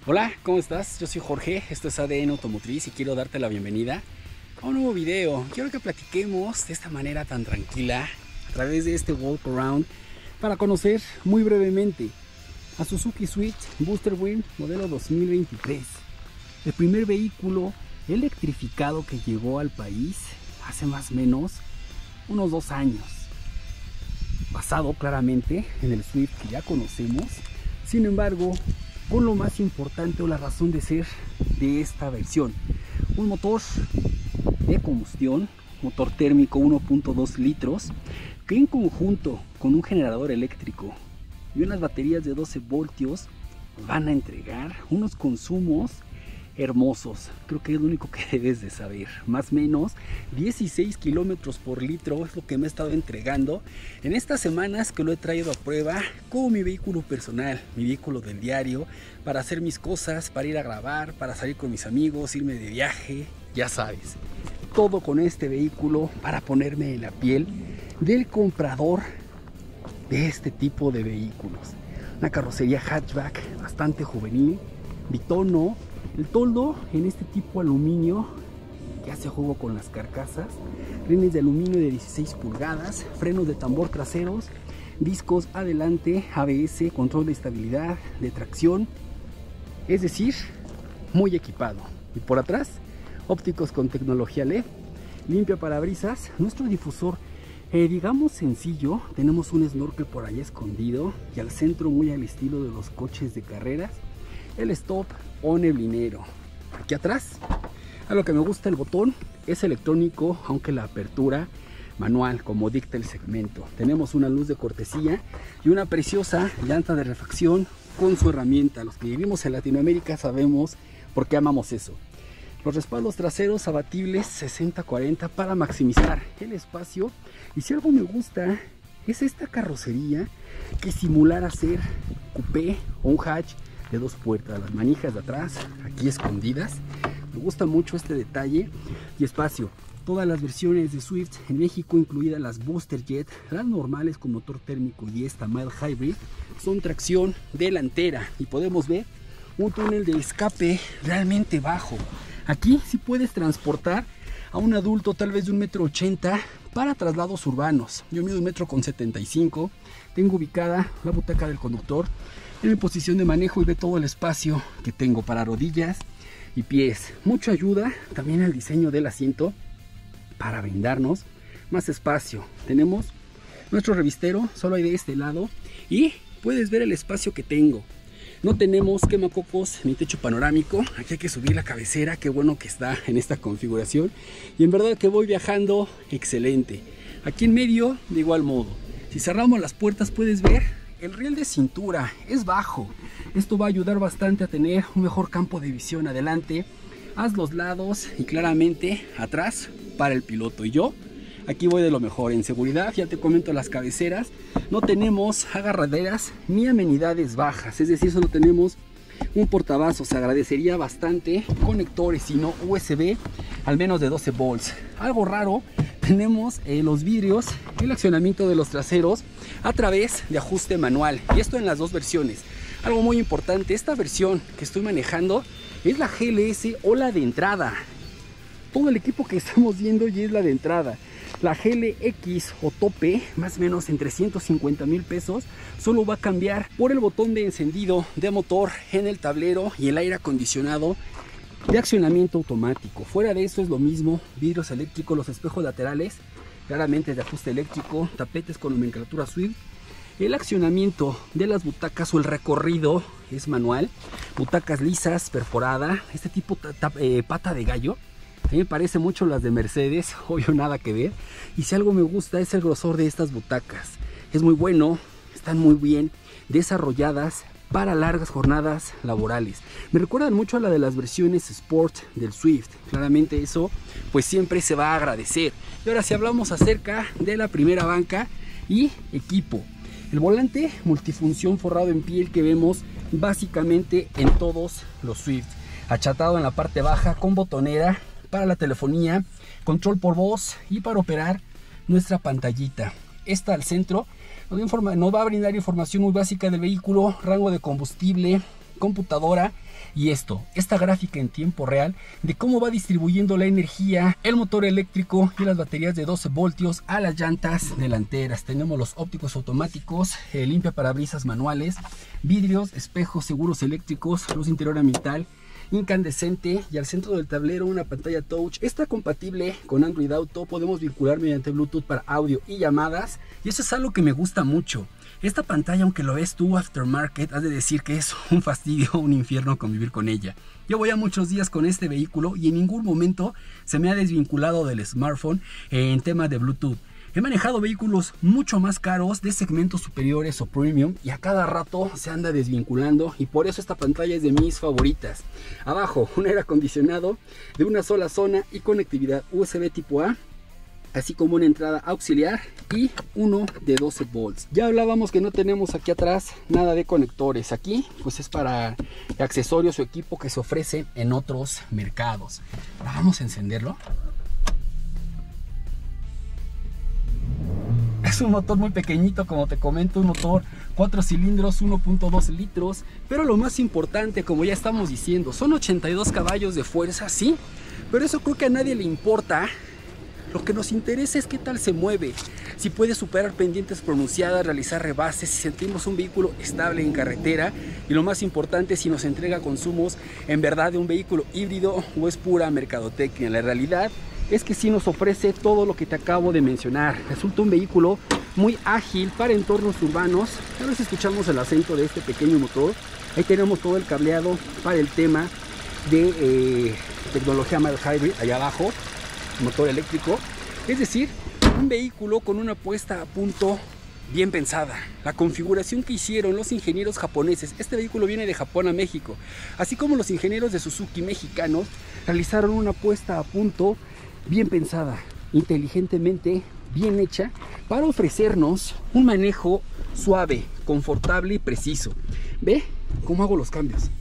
Hola, ¿cómo estás? Yo soy Jorge, esto es ADN Automotriz y quiero darte la bienvenida a un nuevo video. Quiero que platiquemos de esta manera tan tranquila a través de este walk around para conocer muy brevemente a Suzuki Swift Booster Wind modelo 2023. El primer vehículo electrificado que llegó al país hace más o menos unos 2 años. Basado claramente en el Swift que ya conocemos, sin embargo, con lo más importante o la razón de ser de esta versión: un motor de combustión, motor térmico 1.2 litros, que en conjunto con un generador eléctrico y unas baterías de 12 voltios van a entregar unos consumos hermosos. Creo que es lo único que debes de saber. Más o menos 16 kilómetros por litro es lo que me he estado entregando en estas semanas que lo he traído a prueba como mi vehículo personal, mi vehículo del diario, para hacer mis cosas, para ir a grabar, para salir con mis amigos, irme de viaje, ya sabes. Todo con este vehículo para ponerme en la piel del comprador de este tipo de vehículos. Una carrocería hatchback bastante juvenil, bitono. El toldo en este tipo aluminio que hace juego con las carcasas, rines de aluminio de 16 pulgadas, frenos de tambor traseros, discos adelante, ABS, control de estabilidad, de tracción, es decir, muy equipado. Y por atrás, ópticos con tecnología LED, limpia parabrisas, nuestro difusor digamos sencillo, tenemos un snorkel por allá escondido y al centro muy al estilo de los coches de carreras, el stop o neblinero. Aquí atrás, algo que me gusta, el botón es electrónico, aunque la apertura manual como dicta el segmento. Tenemos una luz de cortesía y una preciosa llanta de refacción con su herramienta. Los que vivimos en Latinoamérica sabemos por qué amamos eso. Los respaldos traseros abatibles 60-40 para maximizar el espacio. Y si algo me gusta es esta carrocería que simulara ser coupé o un hatch de 2 puertas, las manijas de atrás aquí escondidas. Me gusta mucho este detalle y espacio. Todas las versiones de Swift en México, incluidas las Booster Jet, las normales con motor térmico y esta Mild Hybrid, son tracción delantera y podemos ver un túnel de escape realmente bajo. Aquí sí puedes transportar a un adulto tal vez de 1,80 m para traslados urbanos. Yo mido 1,75 m, tengo ubicada la butaca del conductor en mi posición de manejo y ve todo el espacio que tengo para rodillas y pies. Mucha ayuda también al diseño del asiento para brindarnos más espacio. Tenemos nuestro revistero, solo hay de este lado, y puedes ver el espacio que tengo. No tenemos quemacocos ni techo panorámico. Aquí hay que subir la cabecera, qué bueno que está en esta configuración. Y en verdad que voy viajando excelente. Aquí en medio de igual modo. Si cerramos las puertas puedes ver el riel de cintura, es bajo. Esto va a ayudar bastante a tener un mejor campo de visión adelante, a los lados y claramente atrás para el piloto. Y yo aquí voy de lo mejor en seguridad. Ya te comento las cabeceras. No tenemos agarraderas ni amenidades bajas, es decir, solo tenemos un portavasos. Se agradecería bastante conectores, si no USB, al menos de 12 volts. Algo raro, tenemos los vidrios, el accionamiento de los traseros a través de ajuste manual, y esto en las 2 versiones. Algo muy importante, esta versión que estoy manejando es la GLS o la de entrada. Todo el equipo que estamos viendo ya es la de entrada. La GLX o tope, más o menos en 350,000 pesos, solo va a cambiar por el botón de encendido de motor en el tablero y el aire acondicionado de accionamiento automático. Fuera de eso es lo mismo, vidrios eléctricos, los espejos laterales claramente de ajuste eléctrico, tapetes con nomenclatura Swift. El accionamiento de las butacas o el recorrido es manual, butacas lisas, perforada, este tipo pata de gallo. A mí me parece mucho las de Mercedes, obvio nada que ver. Y si algo me gusta es el grosor de estas butacas. Es muy bueno, están muy bien desarrolladas para largas jornadas laborales. Me recuerdan mucho a la de las versiones Sport del Swift. Claramente eso pues siempre se va a agradecer. Y ahora si hablamos acerca de la primera banca y equipo. El volante multifunción forrado en piel que vemos básicamente en todos los Swift. Achatado en la parte baja con botonera para la telefonía, control por voz y para operar nuestra pantallita. Esta al centro nos va a brindar información muy básica del vehículo, rango de combustible, computadora Y esta gráfica en tiempo real de cómo va distribuyendo la energía, el motor eléctrico y las baterías de 12 voltios a las llantas delanteras. Tenemos los ópticos automáticos, limpia parabrisas manuales, vidrios, espejos, seguros eléctricos, luz interior ambiental incandescente, y al centro del tablero una pantalla touch. Está compatible con Android Auto, podemos vincular mediante Bluetooth para audio y llamadas, y eso es algo que me gusta mucho. Esta pantalla, aunque lo ves tú aftermarket, has de decir que es un fastidio, un infierno convivir con ella. Yo voy a muchos días con este vehículo y en ningún momento se me ha desvinculado del smartphone en tema de Bluetooth. He manejado vehículos mucho más caros de segmentos superiores o premium y a cada rato se anda desvinculando, y por eso esta pantalla es de mis favoritas. Abajo un aire acondicionado de una sola zona y conectividad USB tipo A, así como una entrada auxiliar y uno de 12 volts. Ya hablábamos que no tenemos aquí atrás nada de conectores. Aquí pues es para accesorios o equipo que se ofrece en otros mercados. Ahora vamos a encenderlo. Es un motor muy pequeñito, como te comento, un motor 4 cilindros, 1.2 litros, pero lo más importante, como ya estamos diciendo, son 82 caballos de fuerza, sí, pero eso creo que a nadie le importa. Lo que nos interesa es qué tal se mueve, si puede superar pendientes pronunciadas, realizar rebases, si sentimos un vehículo estable en carretera, y lo más importante, si nos entrega consumos en verdad de un vehículo híbrido o es pura mercadotecnia. La realidad es que sí nos ofrece todo lo que te acabo de mencionar. Resulta un vehículo muy ágil para entornos urbanos. A ver si escuchamos el acento de este pequeño motor. Ahí tenemos todo el cableado para el tema de tecnología mild hybrid, allá abajo, motor eléctrico. Es decir, un vehículo con una puesta a punto bien pensada. La configuración que hicieron los ingenieros japoneses, este vehículo viene de Japón a México, así como los ingenieros de Suzuki mexicanos realizaron una puesta a punto bien pensada, inteligentemente bien hecha, para ofrecernos un manejo suave, confortable y preciso. ¿Ve cómo hago los cambios?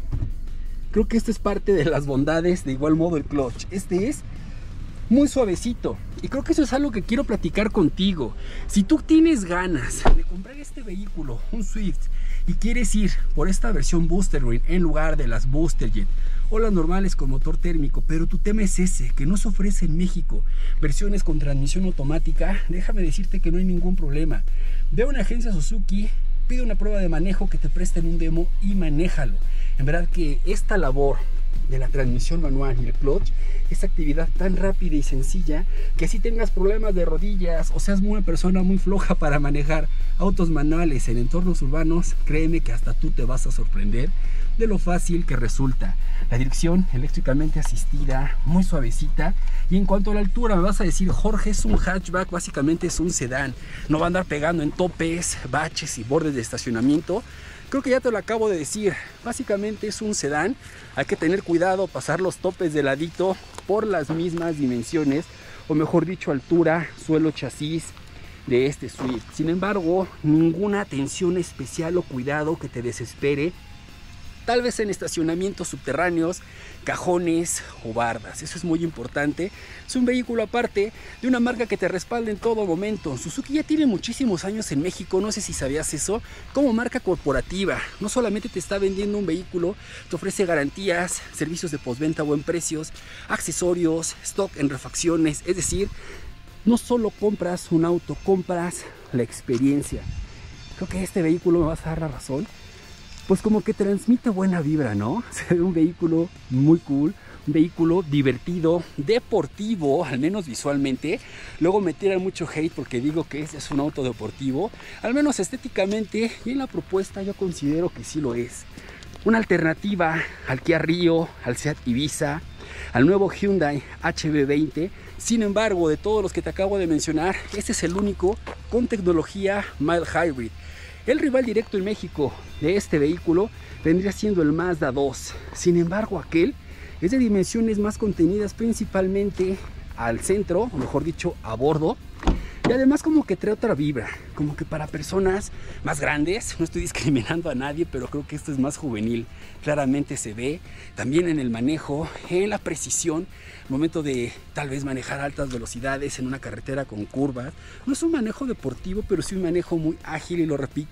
Creo que esto es parte de las bondades. De igual modo el clutch, este es muy suavecito, y creo que eso es algo que quiero platicar contigo. Si tú tienes ganas de comprar este vehículo, un Swift, y quieres ir por esta versión Booster Green en lugar de las Booster Jet o las normales con motor térmico, pero tu tema es ese, que no se ofrece en México versiones con transmisión automática, déjame decirte que no hay ningún problema. Ve a una agencia Suzuki, pide una prueba de manejo, que te presten un demo y manéjalo. En verdad que esta labor de la transmisión manual y el clutch es actividad tan rápida y sencilla que si tengas problemas de rodillas o seas una persona muy floja para manejar autos manuales en entornos urbanos, créeme que hasta tú te vas a sorprender de lo fácil que resulta. La dirección eléctricamente asistida, muy suavecita, y en cuanto a la altura me vas a decir, Jorge, es un hatchback, básicamente es un sedán, no va a andar pegando en topes, baches y bordes de estacionamiento. Creo que ya te lo acabo de decir, básicamente es un sedán. Hay que tener cuidado, pasar los topes de ladito por las mismas dimensiones, o mejor dicho, altura, suelo, chasis de este Swift. Sin embargo, ninguna atención especial o cuidado que te desespere, tal vez en estacionamientos subterráneos, cajones o bardas. Eso es muy importante. Es un vehículo aparte de una marca que te respalda en todo momento. Suzuki ya tiene muchísimos años en México, no sé si sabías eso, como marca corporativa. No solamente te está vendiendo un vehículo, te ofrece garantías, servicios de postventa a buen precios, accesorios, stock en refacciones. Es decir, no solo compras un auto, compras la experiencia. Creo que este vehículo, me vas a dar la razón, pues como que transmite buena vibra, ¿no? Se ve un vehículo muy cool, un vehículo divertido, deportivo, al menos visualmente. Luego me tiran mucho hate porque digo que es un auto deportivo, al menos estéticamente, y en la propuesta yo considero que sí lo es. Una alternativa al Kia Rio, al Seat Ibiza, al nuevo Hyundai HB20. Sin embargo, de todos los que te acabo de mencionar, este es el único con tecnología mild hybrid. El rival directo en México de este vehículo vendría siendo el Mazda 2. Sin embargo, aquel es de dimensiones más contenidas, principalmente al centro, o mejor dicho, a bordo. Y además como que trae otra vibra, como que para personas más grandes. No estoy discriminando a nadie, pero creo que esto es más juvenil. Claramente se ve también en el manejo, en la precisión, momento de tal vez manejar a altas velocidades en una carretera con curvas. No es un manejo deportivo, pero sí un manejo muy ágil, y lo repito,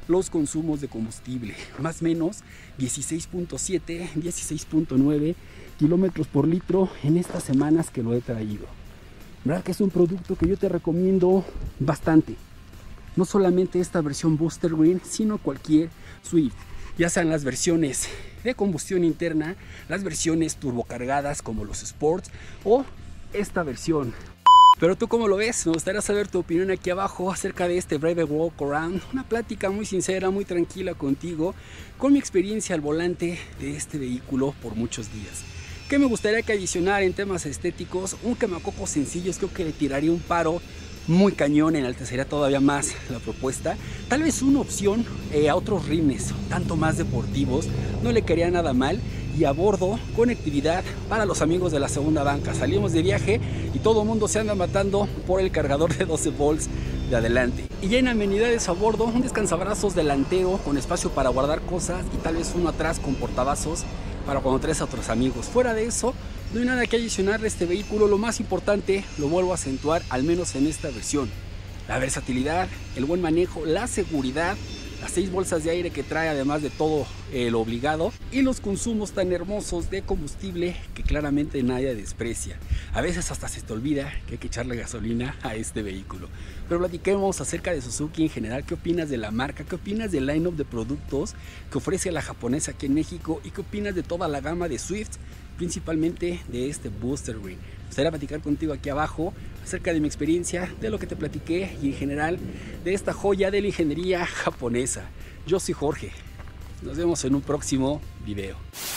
los consumos de combustible, más o menos 16.7, 16.9 kilómetros por litro en estas semanas que lo he traído. ¿Verdad que es un producto que yo te recomiendo bastante? No solamente esta versión Booster Green, sino cualquier Swift, ya sean las versiones de combustión interna, las versiones turbocargadas como los Sports o esta versión. Pero tú, ¿cómo lo ves? Me gustaría saber tu opinión aquí abajo acerca de este breve walk around, una plática muy sincera, muy tranquila contigo, con mi experiencia al volante de este vehículo por muchos días. ¿Qué me gustaría que adicionar en temas estéticos? Un quemacoco sencillo, creo que le tiraría un paro muy cañón, enaltecería todavía más la propuesta. Tal vez una opción a otros rines, tanto más deportivos, no le quería nada mal. Y a bordo, conectividad para los amigos de la segunda banca. Salimos de viaje y todo el mundo se anda matando por el cargador de 12 volts de adelante. Y ya en amenidades a bordo, un descansabrazos delantero con espacio para guardar cosas y tal vez uno atrás con portavasos para cuando traes a otros amigos. Fuera de eso, no hay nada que adicionarle a este vehículo. Lo más importante, lo vuelvo a acentuar, al menos en esta versión: la versatilidad, el buen manejo, la seguridad, las 6 bolsas de aire que trae, además de todo lo obligado, y los consumos tan hermosos de combustible que claramente nadie desprecia. A veces hasta se te olvida que hay que echarle gasolina a este vehículo. Pero platiquemos acerca de Suzuki en general. ¿Qué opinas de la marca? ¿Qué opinas del line-up de productos que ofrece la japonesa aquí en México? ¿Y qué opinas de toda la gama de Swift, principalmente de este Booster Green? Me gustaría platicar contigo aquí abajo acerca de mi experiencia, de lo que te platiqué y en general de esta joya de la ingeniería japonesa. Yo soy Jorge. Nos vemos en un próximo video.